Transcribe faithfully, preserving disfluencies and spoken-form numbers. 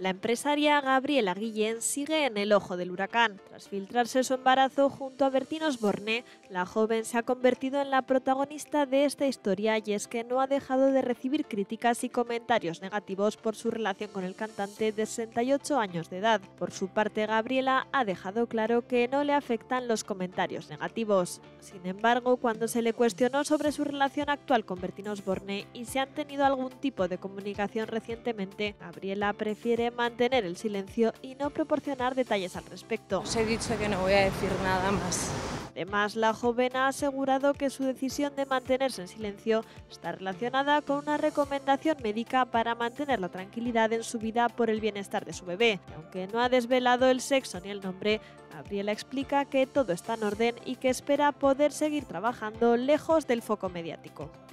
La empresaria Gabriela Guillén sigue en el ojo del huracán. Tras filtrarse su embarazo junto a Bertín Osborne, la joven se ha convertido en la protagonista de esta historia, y es que no ha dejado de recibir críticas y comentarios negativos por su relación con el cantante de sesenta y ocho años de edad. Por su parte, Gabriela ha dejado claro que no le afectan los comentarios negativos. Sin embargo, cuando se le cuestionó sobre su relación actual con Bertín Osborne y si han tenido algún tipo de comunicación recientemente, Gabriela prefiere mantener el silencio y no proporcionar detalles al respecto. Os he dicho que no voy a decir nada más. Además, la joven ha asegurado que su decisión de mantenerse en silencio está relacionada con una recomendación médica para mantener la tranquilidad en su vida por el bienestar de su bebé. Aunque no ha desvelado el sexo ni el nombre, Gabriela explica que todo está en orden y que espera poder seguir trabajando lejos del foco mediático.